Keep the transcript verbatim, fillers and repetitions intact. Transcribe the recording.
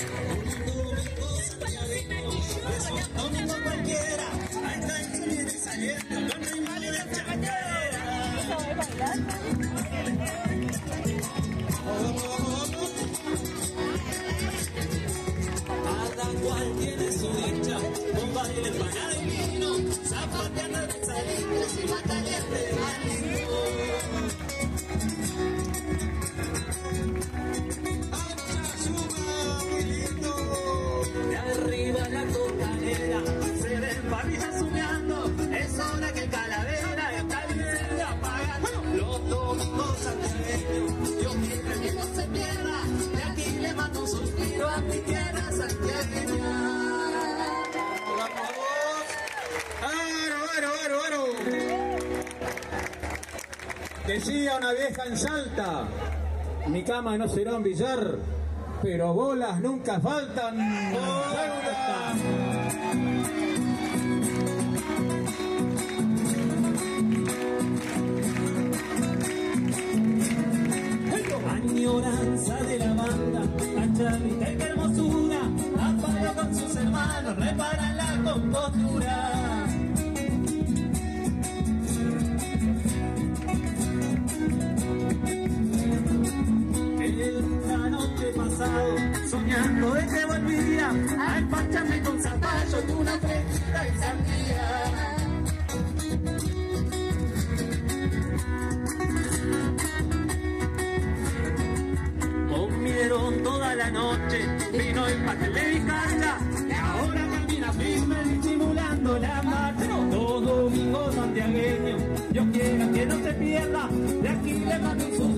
Domingo cualquiera, ahí está el chile saliendo, con rival y la chacañera. Cada cual tiene su dicha, con baile, empanada y vino, zapateando en salidas y batallando de ánimo. De arriba la cocanera, se ven barrillas humeando, es hora que el calavera está libre apagando. Los domingos santiagueños, yo quiero que no se pierda, de aquí le mando un suspiro a mi tierra santiagueña. ¡Aro, aro, aro, aro! Decía una vieja en Salta, mi cama no será un billar, pero bolas nunca faltan. ¡Bolas! Añoranza de la banda, Cachavita y qué hermosura, Amparo con sus hermanos reparan la compostura. La noche pasado, soñando de que volvía a empacharme con zapallos de una fresita y sandía. Comieron toda la noche, vino y pastel de vizcacha, y ahora camina firme disimulando la marcha. Todo domingo santiagueño, yo quiero que no se pierda, de aquí le mando un